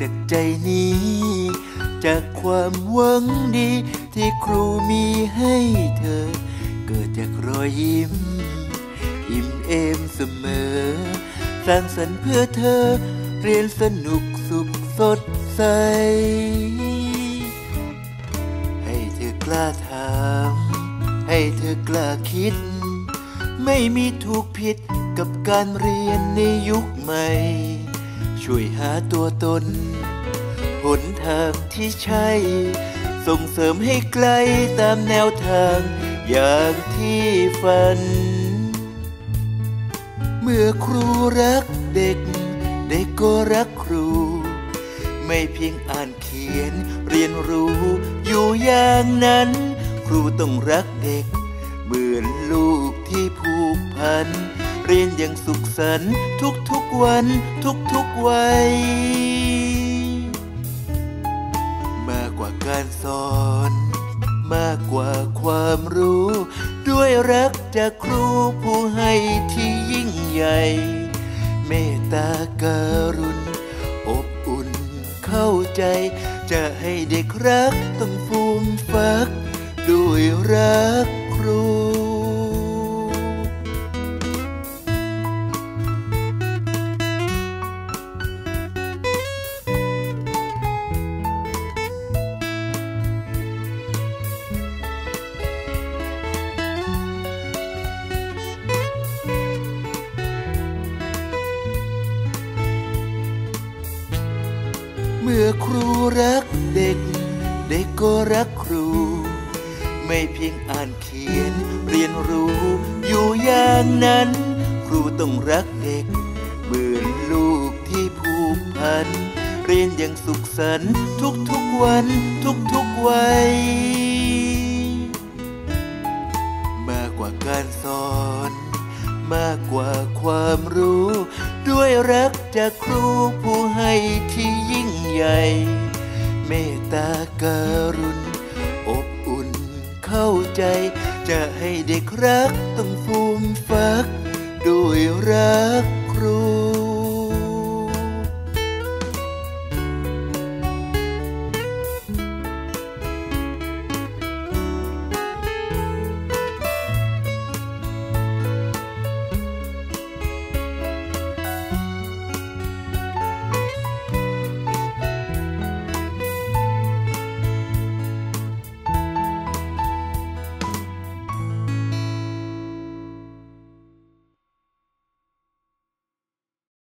จากใจนี้จากความหวังดีที่ครูมีให้เธอเกิดจากรอยยิ้มอิ่มเอมเสมอสร้างสรรค์เพื่อเธอเรียนสนุกสุขสดใสให้เธอกล้าถามให้เธอกล้าคิดไม่มีถูกผิดกับการเรียนในยุคใหม่ช่วยหาตัวตนหนทางที่ใช่ส่งเสริมให้ไกลตามแนวทางอย่างที่ฝันเมื่อครูรักเด็กเด็กก็รักครูไม่เพียงอ่านเขียนเรียนรู้อยู่อย่างนั้นครูต้องรักเด็กเหมือนลูกที่ผูกพันเรียนอย่างสุขสันต์ทุกๆวันทุกๆวัยมากกว่าการสอนมากกว่าความรู้ด้วยรักจากครูผู้ให้ที่ยิ่งใหญ่เมตตาการุณอบอุ่นเข้าใจจะให้เด็กรักต้องฟูมฟักด้วยรักครูเมื่อครูรักเด็กเด็กก็รักครูไม่เพียงอ่านเขียนเรียนรู้อยู่อย่างนั้นครูต้องรักเด็กเหมือนลูกที่ผูกพันเรียนอย่างสุขสันต์ทุกๆวันทุกๆวัยมากกว่าการสอนมากกว่าความรู้ด้วยรักจากครูผู้ให้ที่ยิ่งใหญ่เมตตาการุณอบอุ่นเข้าใจจะให้เด็กรักต้องฟูมฟักด้วยรัก